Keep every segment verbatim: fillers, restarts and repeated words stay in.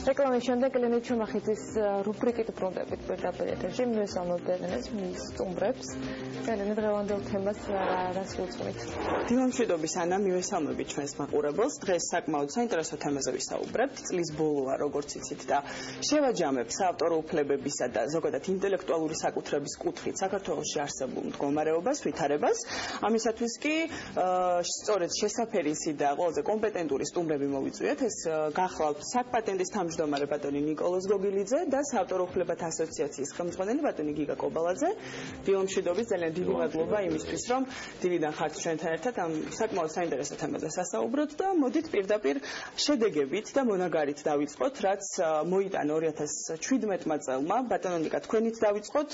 რეკლამის შემდეგ ელენე ჩუმახიძის რუბრიკით ბრუნდებით პირდაპირ ეთერში მივესალმებთ მის სტუმრებს. ელენე დღევანდელ თემას რას უძღვით? დილამშვიდობის ანა, მივესალმებით ჩვენს მაყურებელს. დღეს საკმაოდ საინტერესო თემაზე ვისაუბრებთ. წლის ბოლოა, როგორც იცით და შევაჯამებთ საავტორო უფლებებისა და ზოგადად ინტელექტუალური საკუთრების კუთხით საქართველოში არსებულ მდგომარეობას, ვითარებას. ამისათვის კი სწორედ შესაფერისი და ყველაზე კომპეტენტური სტუმრები მოვიწვიეთ. ეს გახლავთ საკპატენტის თავმჯდომარე ბატონი ნიკოლოზ გოგილიძე და საავტორო უფლებათა ასოციაციის ხელმძღვანელი ბატონი გიგა კობალაძე. დილამშვიდობის, ძალიან დიდი მადლობა იმისთვის, რომ დილიდან ხართ ჩვენთან ერთად ამ საკმაოდ საინტერესო თემაზე სასაუბროთ და მოდით პირდაპირ შედეგებით და მონაგარით დავიწყოთ, რაც მოიტანა ორი ათას შვიდმეტმა წელმა. ბატონო ნიკა, თქვენით დავიწყოთ,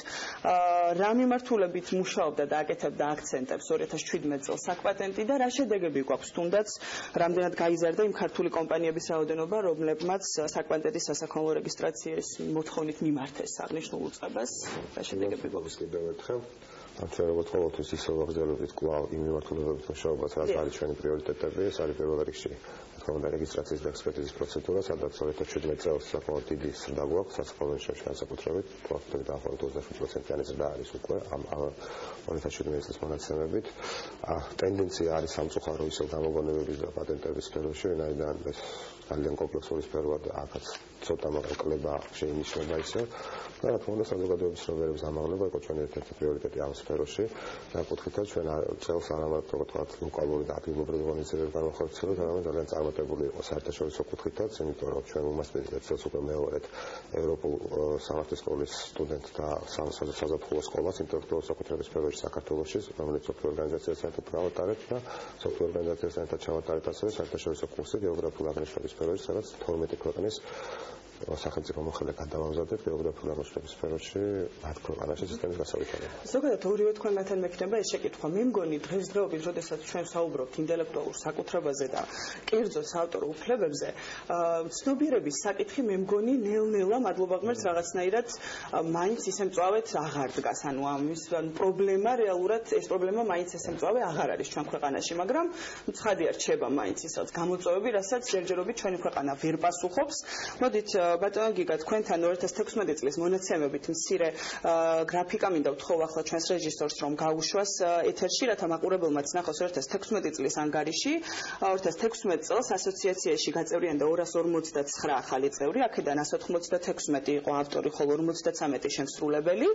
რა მიმართულებით მუშაობდა და აკეთებდა აქცენტებს ორი ათას შვიდმეტ წელს საკპატენტი და რა შედეგები გვაქვს თუნდაც, რამდენად გაიზარდა იმ ქართული კომპანიების რაოდენობა, რომლებმაც საკპატენტის სასაქონლო რეგისტრაციის მოთხოვნით მიმართეს აღნიშნულ უწყებას. რა შედეგები გვაქვს? კიდევ ერთხელ ჩვენ როგორც ყოველთვის ისე ვაგრძელებთ კვლავ იმ მიმართულებებით მუშაობას, რაც არის ჩვენი პრიორიტეტები. ეს არის პირველ რიგში თქონდა რეგისტრაციის და ექსპერტიზის პროცედურა, სადაც ორი ათას შვიდმეტ წელს საკმაოდ დიდი ზრდა გვაქვს სასაქონლო განსაკუთრებით, პროცენტი დაახლოებით ოცდაშვიდ პროცენტიანი ზრდა არის უკვე ამ ორი ათას შვიდმეტ წლის მონაცემებით. ტენდენცია არის სამწუხარო ისევ გამოგონებების და პატენტების სფეროში, ვინაიდან ეს ძალიან კომპლექსური სფეროა და აქაც ცოტა მოკლება შეინიშნება ისევ. და რა თქმა უნდა, საზოგადოების ცნობიერების ამაღლება იყო ჩვენი ერთ-ერთი პრიორიტეტი ამ სფეროში. საკუთრებით ჩვენ წელს არა მარტო ვთქვათ ლოკალური და ადგილობრივი ღონისძიებები განახორციელებთ, არამედ ძალიან წარმატებული იყო საერთაშორისო კუთხითაც, იმიტომ რომ ჩვენ უმასპინძლეთ წელს უკვე მეორედ ევროპულ სამართლის სკოლის სტუდენტთა საზაფხულო სკოლას ინტელექტუალური საკუთრების სფეროში საქართველოში, რომელიც სოფლიო ორგანიზაციასთან ერთად გავატარებთ და სოფლიო ორგანიზაციასთან ერთად ჩავატარეთ ასევე საერთაშორისო კურსი გეოგრაფიული აღნიშვნების სფეროში, სადაც თორმეტი ქვეყნის სახელმწიფო მოხელე გადავამზადეთ გეოგრაფიული აღნიშნების სფეროში ათ ქვეყანაში სისტემის გასავითარებლად. ზოგადად ორივე თქვენთან მექნება ეს შეკითხვა. მე მგონი დღესდღეობით, როდესაც ჩვენ საუბრობთ ინტელექტუალურ საკუთრებაზე და კერძო საავტორო უფლებებზე, ცნობიერების საკითხი მე მგონი ნელ-ნელა მადლობა ღმერთს რაღაცნაირად მაინც ისე მწვავედ აღარ დგას. ანუ ამის პრობლემა რეალურად ეს პრობლემა მაინც ესე მწვავე აღარ არის ჩვენ ქვეყანაში, მაგრამ ცხადია რჩება მაინც ისაც გამოწვევები, რასაც ჯერჯერობით ჩვენი ქვეყანა ვერ პასუხობს. მოდით ბატონო გიგა, თქვენთან ორი ათას თექვსმეტ წლის მონაცემებით მცირე გრაფიკა მინდა ვთხოვ ახლა ჩვენს რეჟისორს, რომ გაუშვას ეთერში, რათა მაყურებელმაც ნახოს ორი ათას თექვსმეტ წლის ანგარიში. ორი ათას თექვსმეტ წელს ასოციაციაში გაწევრიანდა ორას ორმოცდაცხრა ახალი წევრი, აქედან ასს ოთხმოცდათექვსმეტი იყო ავტორი, ხოლო ორმოცდაცამეტი შემსრულებელი.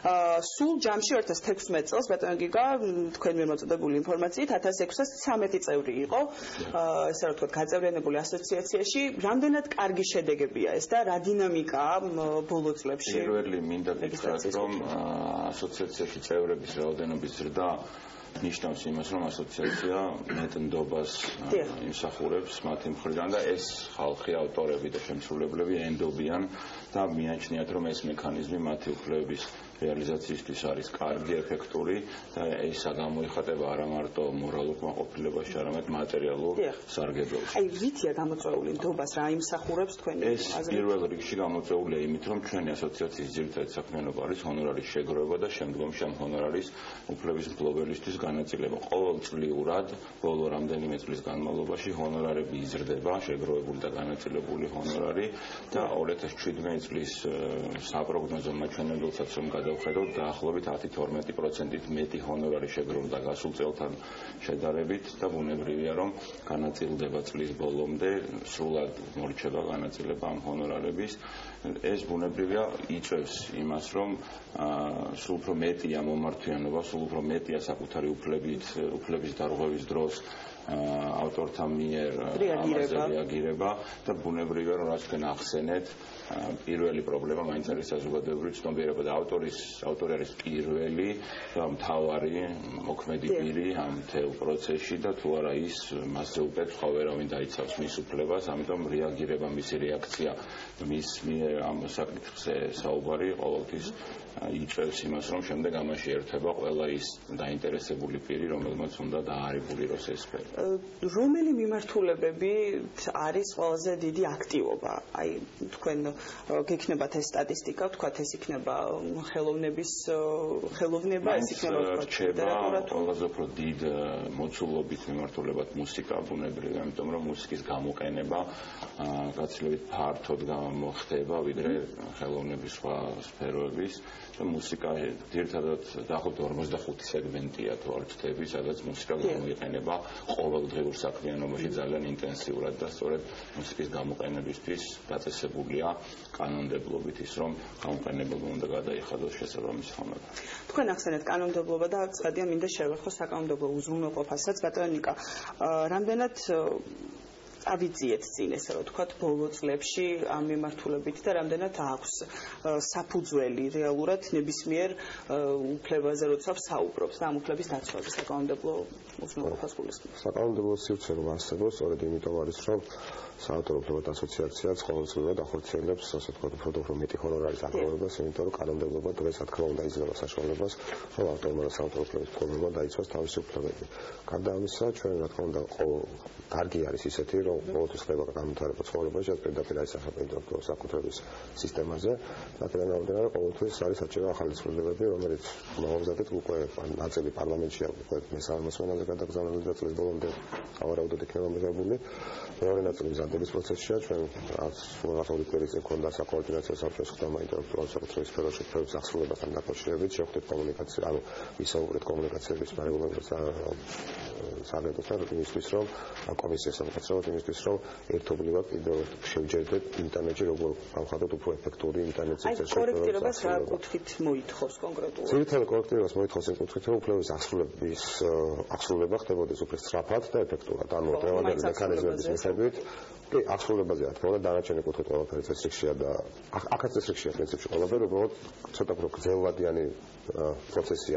სულ ჯამში ორი ათას თექვსმეტ წელს ბატონო გიგა, თქვენ მიერ მოწოდებული ინფორმაციით ათას ექვსას ცამეტი წევრი იყო, ესე რომ ვთქვათ, გაწევრიანებული ასოციაციაში. რამდენად კარგი შედეგებია ეს და რა დინამიკაა ბოლო წლებში? პირველი მინდა გითხრათ, რომ ასოციაციაში წევრების რაოდენობის ზრდა ნიშნავს იმას, რომ ასოციაცია მეტნდობას იმსახურებს მათი მხრიდან და ეს ხალხი, ავტორები და შემსრულებლები ენდობიან და მიაჩნიათ, რომ ეს მექანიზმი მათი უფლებების რეალიზაციისთვის არის კარგი, ეფექტური და ესა გამოიხატება არა მარტო მორალურ კმაყოფილებაში, არამედ მატერიალურ სარგებლობაში. აი, ვითია გამოწვეული ნდობას რა იმსახურებს თქვენი აზრით? ეს პირველ რიგში გამოწვეულია იმით, რომ ჩვენი ასოციაციის ძირითადი საქმიანობა არის ჰონორარის შეგროვება და შემდგომში ამ ჰონორარის უფლების მფლობელისთვის განაწილება. ყოველწლიურად, ბოლო რამდენიმე წლის განმავლობაში ჰონორარები იზრდება, შეგროვებული და განაწილებული ჰონორარი და ორი ათას შვიდმეტ წლის საპროგნოზო მაჩვენებელსაც რომ გადავხედოთ, დაახლოებით ათი თორმეტი პროცენტით მეტი ჰონორარი შეგროვდა გასულ წელთან შედარებით და ბუნებრივია, რომ განაწილდება წლის ბოლომდე, სრულად მორჩება განაწილება ამ ჰონორარების. ეს ბუნებრივია იწვევს იმას, რომ სულ უფრო მეტია მომართვიანობა, სულ უფრო მეტია საკუთარი უფლებით, უფლების დარღვევის დროს ავტორთა მიერ ამაზე რეაგირება და ბუნებრივია, რომ რაც თქვენ ახსენეთ, პირველი პრობლემა მაინც არის საზოგადოებრივი ცნობიერება და ავტორის ავტორი არის პირველი და მთავარი მოქმედი პირი ამ მთელ პროცესში და თუ არა ის მასზე უკეთ სხვა ვერავინ დაიცავს მის უფლებას, ამიტომ რეაგირება, მისი რეაქცია მის მიერ ამ საკითხზე საუბარი ყოველთვის იწევს იმას, რომ შემდეგ ამაში ერთება ყველა ის დაინტერესებული პირი, რომელმაც უნდა დაარეგულიროს ეს სფერო. რომელი მიმართულებები არის ყველაზე დიდი აქტივობა? აი თქვენ გექნებათ ეს სტატისტიკა, თქვათ ეს იქნება ხელოვნების ხელოვნება, ეს იქნება ლიტერატურა, ყველაზე უფრო დიდ მოცულობით მიმართულებად მუსიკა, ბუნებრივია, იმიტომ რომ მუსიკის გამოყენება გაცილებით ფართოდ მოხდება, ვიდრე ხელოვნების სხვა სფეროების. მუსიკა ერთადად დაახლოებით ორმოცდახუთი სეგმენტია თუ არ ვცდები, სადაც მუსიკა გამოიყენება ყოველდღიურ საქმიანობაში ძალიან ინტენსიურად და სწორედ მუსიკის გამოყენებისთვის დაწესებულია კანონმდებლობით ის, რომ გამოყენებელმა უნდა გადაიხადოს შესაბამისი ხომება. თქვენ ახსენეთ კანონმდებლობა და ცხადია მინდა შევეხო საკანონმდებლო უზრუნველყოფასაც. ბატონო ნიკა, რამდენად ავიძიეთ წინ ესე რომ ვთქვათ ბოლო წლებში ამ მიმართულებით და რამდენად აქვს საფუძველი რეალურად ნებისმიერ უფლებაზე როცა ვსაუბრობთ და ამ უფლების დაცვაზე საკანონმდებლო უზრუნველყოფას გულისხმობს. საკანონმდებლო სივრცე რომ არსებობს, სწორედ იმიტომ არის რომ საავტორო უფლებათა ასოციაციაც ყოველწლიურად ახორციელებს ასე ვთქვათ უფრო და უფრო მეტი ჰონორარის აღრევებას, იმიტომ რომ კანონმდებლობა დღეს რა თქმა უნდა იძლევა საშუალებას, რომ ავტორმა და საავტორო უფლების მფლობელმა დაიცვას თავისი უფლებები. გარდა ამისა, ჩვენ რა თქმა უნდა კარგი არის ისეთი, რომ ყოველთვის ხდება განვითარება ცხოვრებაში, რაც პირდაპირ აისახება ინტელექტუალურ საკუთრების სისტემაზე, მაგრამ რამდენადაც ყოველთვის არის საჭირო ახალი ცვლილებები, რომელიც მოგვზადეთ უკვე ნაწილი პარლამენტშია უკვე მესამე მოსმენაზე გადაგზავნილი და წლის ბოლომდე სავარაუდოდ იქნება მიღებული. მეორე ნაწილი მზადების პროცესშია, ჩვენ რაც სულ კვირის წინ ქონდა საკოორდინაციო საბჭოს ხდომა ინტელექტუალურ საკუთრების სფეროში უფლებების აღსრულებასთან დაკავშირებით, შევხვდით კომუნიკაცია, ანუ ვისაუბრეთ კომუნიკაციების პარალელურს სააგენტოსთან იმისთვის, რომ კომისიასთან გაცნობთ იმისთვის, რომ ერთობლივად კიდევ შევჯერდეთ ინტერნეტში როგორ გავხადოთ უფრო ეფექტური ინტერნეტ სივრცეში. აი კორექტირებას რა კუთხით მოითხოვს კონკრეტულად? ძირითადად კორექტირებას მოითხოვს იმ კუთხით, რომ უფლების აღსრულების აღსრულება ხდებოდეს უფრო სწრაფად და ეფექტურად. ანუ დღევანდელი მექანიზმების მიხედვით კი აღსრულებაზე რა თქმა უნდა დანარჩენი კუთხით ყველაფერი წესრიგშია და აქაც წესრიგშია პრინციპში ყველაფერი, უბრალოდ ცოტა უფრო გრძელვადიანი პროცესია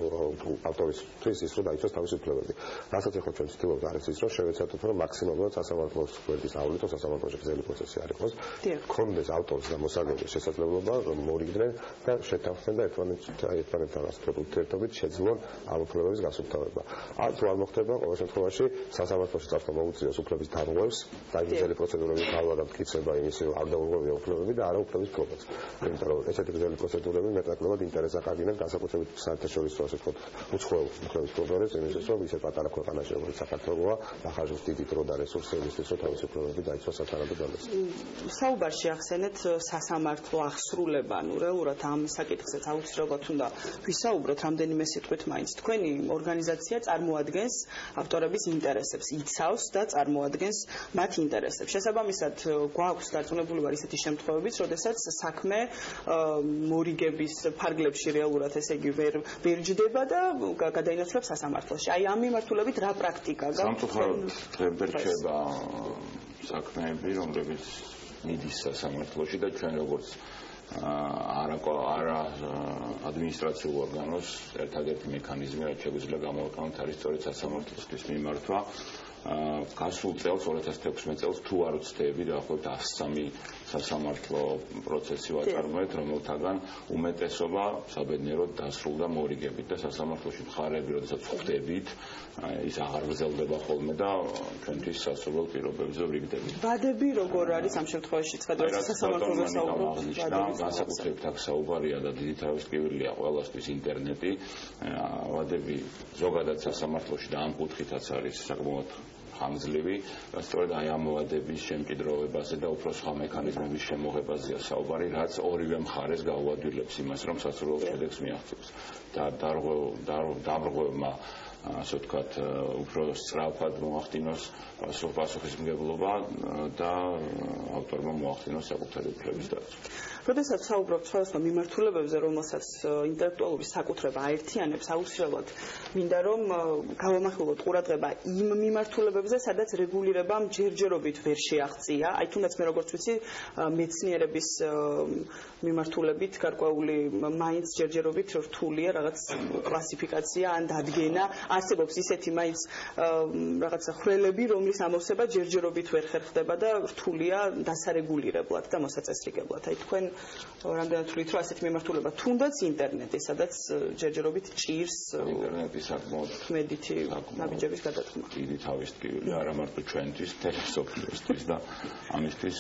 ავტორისთვის ის რომ დაიცვას თავისი უფლებები. რასაც ახლა ჩვენ ვცდილობთ არის ის რომ შევეცადოთ რომ მაქსიმალურად სასამართლოს გვერდის ავლითო სასამართლოში გრძელი პროცესი არ იყოს. ქონდეს ავტორს და მოსაგრების შესაძლებლობა რომ მორიგდნენ და შეთანხმდნენ და ერთმანეთთან ურთიერთობით შეძლონ ამ უფლებების გასუფთავება. ან თუ არ მოხდება, ყოველ შემთხვევაში სასამართლოში წარსულმა მოუწიოს უფლების დარღვევას და გრძელი პროცედურების გავლა და მტკიცება იმის რომ არ დაურღვევია უფლებები და არა უფლების ფლობაც. იმიტომ რომ ესეთი გრძელი პროცედურები მეტნაკლებად ინტერესს აკარგინებს განსაკუთრებით საერთაშორისო ასე ვთქვათ უცხოელ უფლების ფლობელებს იმისთვის რომ ისე პატარა ქვეყანაში როგორც საქართველოა ახალშობ დიდი დრო და რესურსები იმისთვის რომ თავისი უფლებები დაიცვას სათანადო ძალას. საუბარში ახსენეთ სასამართლო აღსრულება, ანუ რეალურად ამ საკითხზეც აუცილებლად უნდა ვისაუბროთ რამდენიმე სიტყვით მაინც. თქვენი ორგანიზაცია წარმოადგენს ავტორების ინტერესებს, იცავს და წარმოადგენს მათ ინტერესებს. შესაბამისად, გვაქვს დარწმუნებული ვარ ისეთი შემთხვევებიც, როდესაც საქმე მორიგების ფარგლებში რეალურად ესე იგი ვერ ვერჯდება და გადაინაცვლებს სასამართლოში. აი ამ მიმართულებით რა პრაქტიკა გაქვს? სამწუხაროდ დღემდე რჩება საქმეები, რომლებიც მიდის სასამართლოში და ჩვენ როგორც არა არა ადმინისტრაციულ ორგანოს ერთადერთი მექანიზმი, რაც შეგვიძლია გამოვაყენოთ, არის სწორედ სასამართლოსთვის მიმართვა. გასულ წელს ორი ათას თექვსმეტ წელს თუ არ ვცდები დაახლოებით ათს სამი სასამართლო პროცესი ვაწარმოეთ, რომელთაგან უმეტესობა საბედნიეროდ დასრულდა მორიგებით და სასამართლოში მხარეები, როდესაც ხვდებით, ის აღარ გრძელდება ხოლმე და ჩვენთვის სასურველ პირობებზე ვრიგდებით. ვადები როგორ არის ამ შემთხვევაში ცხადია სასამართლოზე საუბრობთ? განსაკუთრებით აქ საუბარია და დიდი თავისკივილია ყველასთვის ინტერნეტი. ვადები ზოგადად სასამართლოში და ამ კუთხითაც არის საკმაოდ ხანგრძლივი და სწორედ აი ამ ვადების შემჭიდროვებაზე და უფრო სხვა მექანიზმების შემოღებაზეა საუბარი, რაც ორივე მხარეს გაუადვილებს იმას, რომ სასურველ შედეგს მიაღწევს. და დამრღვევმა ასე ვთქვათ, უფრო სწრაფად მოახდინოს პასუხისმგებლობა და ავტორმა მოახდინოს საკუთარი უფლების დაცვა. როდესაც საუბრობთ სხვადასხვა მიმართულებებზე, რომელსაც ინტელექტუალური საკუთრება აერთიანებს, აუცილებლად მინდა რომ გავამახვილოთ ყურადღება იმ მიმართულებებზე, სადაც რეგულირებამ ჯერჯერობით ვერ შეაღწია. აი თუნდაც მე როგორც ვიცი, მეცნიერების მიმართულებით გარკვეული მაინც ჯერჯერობით რთულია რაღაც კლასიფიკაცია ან დადგენა არსებობს ისეთი მაინც რაღაცა ხვრელები, რომლის ამოვსება ჯერჯერობით ვერ ხერხდება და რთულია დასარეგულირებლად და მოსაწესრიგებლად. აი თქვენ რამდენად თვლით, რომ ასეთი მიმართულება თუნდაც ინტერნეტი, სადაც ჯერჯერობით ჭირს ინტერნეტი საკმაოდ მედითი ნაბიჯების გადადგმა. დიდი თავის ტკივილი არა მარტო ჩვენთვის, თელესოფიოსთვის და ამისთვის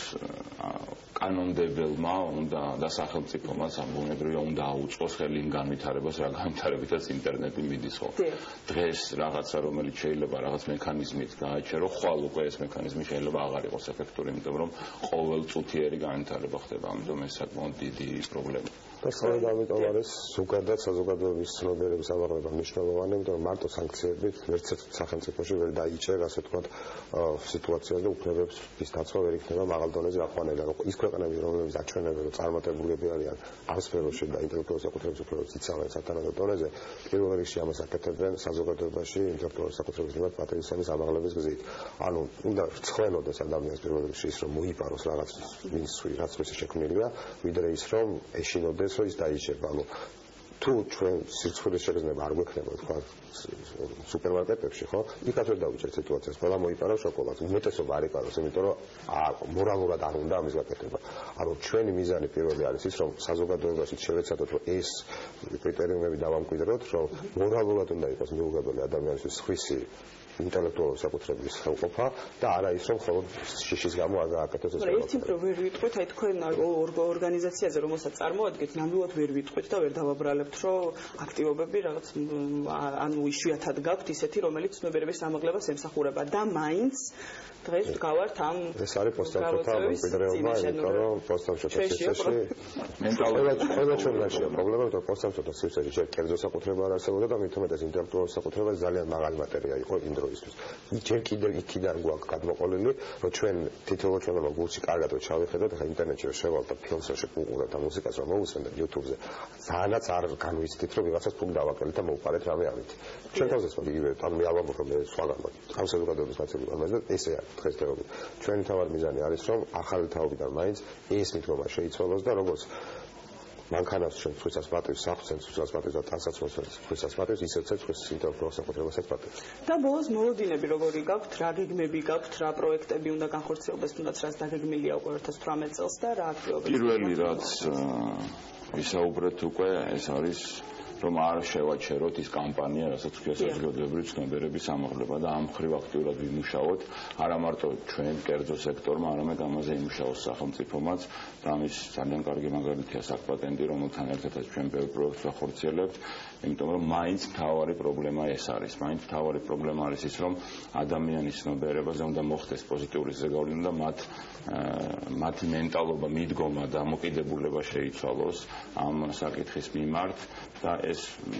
კანონმდებელმა უნდა და სახელმწიფომაც ამბუნებრივია უნდა აუწყოს ხელი იმ განვითარებას, რა განვითარებითაც ინტერნეტი მიდის ხო. დღეს რაღაცა რომელიც შეიძლება რაღაც მექანიზმით გააჩერო, ხვალ უკვე ეს მექანიზმი შეიძლება აღარ იყოს ეფექტური, იმიტომ რომ ყოველწუთიერი განვითარება ხდება, ამიტომ ეს საკმაოდ დიდი პრობლემაა. და სწორედ ამიტომ არის ზოგადად საზოგადოების ცნობიერების ამაღლება მნიშვნელოვანი, იმიტომ რომ მარტო სანქციებით ერთერთ სახელმწიფოში ვერ დაიჭერ, ასე ვთქვათ, სიტუაციას და უფლებების დაცვა ვერ იქნება მაღალ დონეზე აყვანილი. ის ქვეყნები, რომლებიც აჩვენებენ, რომ წარმატებულები არიან ამ სფეროში და ინტელექტუალურ საკუთრების უფლებებს იცავენ სათანადო დონეზე, პირველ რიგში ამას აკეთებენ საზოგადოებაში ინტელექტუალურ საკუთრების მიმართ პატივისცემის ამაღლების გზით. ანუ უნდა რცხვენოდეს ადამიანს პირველ რიგში ის, რომ მოიპაროს რაღაც მისვი, რაც მისი შექმნილია, ვიდრე ის, რომ ეშინოდეს რომ ის დაიჭერა. ანუ თუ ჩვენ სიცხვილის შეგრძნება არ გვექნება, თქვა სუპერმარკეტებში, ხო? იქაც ვერ დავიჭერთ სიტუაციას. ყველა მოიპარო შოკოლადს. უმეტესობა არ იპაროს, იმიტომ რომ მორალურად არ უნდა ამის გაკეთება. ანუ ჩვენი მიზანი პირველი არის ის, რომ საზოგადოებაში შევეცადოთ, რომ ეს კრიტერიუმები დავამკვიდროთ, რომ მორალურად უნდა იყოს მიუღებელი ადამიანისთვის სხვისი ინტელექტუალური საკუთრების ხელყოფა და არა ის, რომ ხოლმე შიშის გამო არ გააკეთოს ეს. ერთი პრო ვერ ვიტყვით, აი თქვენ ორგანიზაციაზე, რომელსაც წარმოადგენთ, ნამდვილად ვერ ვიტყვით და ვერ დავაბრალებთ, რომ აქტივობები რაღაც ანუ იშვიათად გაქვთ ისეთი, რომელიც ცნობიერების ამაღლებას ემსახურება და მაინც დღეს ვდგავართ ამ ეს არის პოსტამშოთა მემკვიდრეობა, იმიტომ რომ პოსტამშოთა სივრცეში მენტალურად ყველა ჩვენგანშია პრობლემა, იმიტომ რომ პოსტამშოთა სივრცეში ჯერ კერძო საკუთრება არ არსებობდა და მით უმეტეს ინტელექტუალური საკუთრება ძალიან მაღალი მატერია იყო იმ დროისთვის. ჯერ კიდევ იქიდან გვაქვს გადმოყოლილი, რომ ჩვენ თითოეულ ჩვენმა გულში კარგად რომ ჩავიხედოთ, ახლა ინტერნეტში რომ შევალთ და ფილმს რომ შეგუყურებთ და მუსიკას რომ მოусვენებთ YouTube-ზე, ძალიანაც არ განვიცდით, რომ ვიღაცას ფული დავაკელით და მოვყარეთ რამე ამით. ჩვენ თავზეც იგივე, ანუ მე ავამბობ, რომ მე სხვაგან ამ საზოგადოების მაცემული ამაზე ესე არის. დღესდღეობით ჩვენი თავად მიზანი არის, რომ ახალი თაობიდან მაინც ეს მიდგომა შეიცვალოს და როგორც მანქანას ჩვენ ცხვისას პატივს, საფცენს ცხვისას პატივს და ტანსაცმელს ცხვისას პატივს, ისეც ცხვის ინტელექტუალურ საკუთრებასაც პატივს. და ბოლოს მოლოდინები როგორი გაქვთ, რა გეგმები გაქვთ, რა პროექტები უნდა განხორციელდეს, თუნდაც რაც დაგეგმილია უკვე ორი ათას თვრამეტ წელს და რა აქტივობები. პირველი რაც ვისაუბრეთ უკვე, ეს არის რომ არ შევაჩეროთ ის კამპანია, რასაც ქვია საზოგადოებრივი ცნობიერების ამაღლება და ამ ხრივ აქტიურად ვიმუშაოთ, არა მარტო ჩვენ კერძო სექტორმა, არამედ ამაზე იმუშაოს სახელმწიფომაც და ამის ძალიან კარგი მაგალითია საკპატენტი, რომელთან ერთადაც ჩვენ ბევრ პროექტს ვახორციელებთ, იმიტომ რომ მაინც მთავარი პრობლემა ეს არის. მაინც მთავარი პრობლემა არის ის, რომ ადამიანის ცნობიერებაზე უნდა მოხდეს პოზიტიური ზეგავლენა და მათ მათი მენტალობა, მიდგომა და დამოკიდებულება შეიცვალოს ამ საკითხის მიმართ და ეს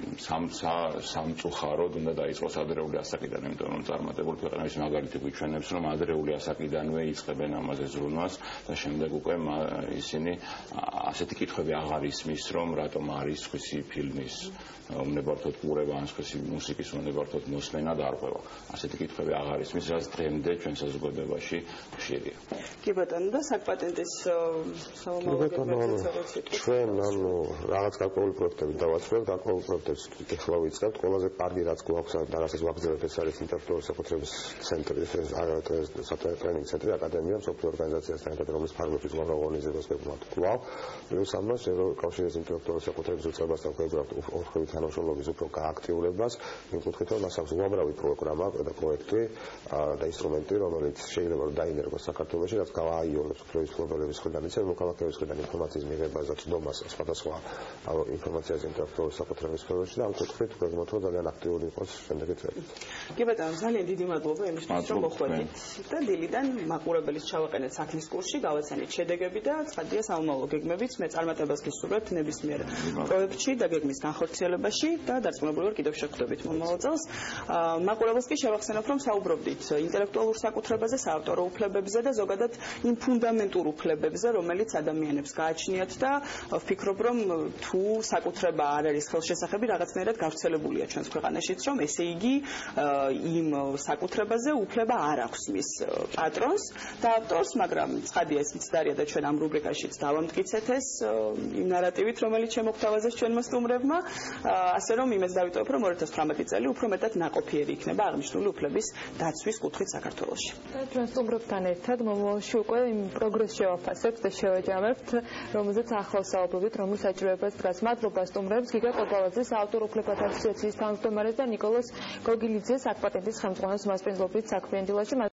სამწუხაროდ უნდა დაიწყოს ადრეული ასაკიდან, იმიტომ რომ წარმატებული ქვეყნების მაგალითი გვიჩვენებს, რომ ადრეული ასაკიდანვე იწყებენ ამაზე ზრუნვას და შემდეგ უკვე ისინი ასეთი კითხვები აღარ ისმის, რომ რატომ არის სხვისი ფილმის უნებართოდ ყურება ან სხვისი მუსიკის უნებართოდ მოსმენა და არღვევა. ასეთი კითხვები აღარ ისმის, რაც დღემდე ჩვენ საზოგადოებაში ხშირია. კი ბატონო, და საკპატენტის სამომავლობაზე ჩვენ ანუ რაღაც გარკვეული პროექტები დავაწყებთ, გარკვეული პროექტებს ეხლა ვიწყებთ. ყველაზე კარგი რაც გვაქვს და რასაც ვაგრძელებთ, ეს არის ინტელექტუალური საკუთრების ცენტრი, ეს ტრენინგ ცენტრი, აკადემია, მსოფლიო ორგანიზაციასთან ერთად, რომლის ფარგლებში ორგანიზებას გვეუბნათ კვლავ. პლუს ამას კავშირის ინტელექტუალური საკუთრების უწყებასთან გვეუბნათ ორხევი თანამშრომლობის უფრო გააქტიურებას, იმ კუთხით, რომ მას აქვს უამრავი პროგრამა და პროექტი და ინსტრუმენტი, რომელიც შეიძლება რომ დაინერგოს საქართველოში, რაც გავააიოლებს უფლების მფლობელების მხრიდან, ისე მოქალაქეების მხრიდან ინფორმაციის მიღებას და ცდომას სხვადასხვა ინფორმაციაზე ინტელექტუალური საკუთრების სფეროში და ამ კუთხით გვეგმოთ, რომ ძალიან აქტიური იყოს შემდეგი წელი. კი ბატონო, ძალიან დიდი მადლობა იმისთვის, რომ მოხვედით და დილიდან მაყურებელს ჩავაყენეთ საქმის კურსში, გავაცანით შედეგები და ცხადია სამომავლო გეგმებიც მე წარმატებას გისურვებთ ნებისმიერ პროექტში და გეგმის განხორციელებაში და დარწმუნებული ვარ კიდევ შეგხვდებით მომავალ წელს. მაყურებელს კი შევახსენებ, რომ საუბრობდით ინტელექტუალურ საკუთრებაზე, საავტორო უფლებებზე და ზოგადად იმ ფუნდამენტურ უფლებებზე, რომელიც ადამიანებს გააჩნიათ და ვფიქრობ, რომ თუ საკუთრება არ არის ხელშესახები, რაღაცნაირად გავრცელებულია ჩვენს ქვეყანაშიც, რომ ესე იგი იმ საკუთრებაზე უფლება არ აქვს მის პატრონს და ავტორს, მაგრამ ცხადია ეს მცდარია და ჩვენ ამ რუბრიკაშიც დავამტკიცეთ ეს იმ ნარატივით, რომელიც შემოგთავაზეს ჩვენმა სტუმრებმა ასე რომ იმას დავიტოვებ, რომ ორი ათას თვრამეტი წელი უფრო მეტად ნაყოფიერი იქნება აღნიშნული უფლების დაცვის კუთხით საქართველოში. ჩვენ სტუმრებთან ერთად მომავალში უკვე იმ პროგრესს შევაფასებთ და შევაჯამებთ, რომელზეც ახლავს საუბრობთ, რომლის საჭიროებას დგას. მადლობა სტუმრებს, გიგა კოპალაძეს, ავტორ უფლებათა ასოციაციის თავმჯდომარეს და ნიკოლოზ გოგილიძეს, აკპატენტის ხელმძღვანელს მასპინძლობით საქმიან დილაში.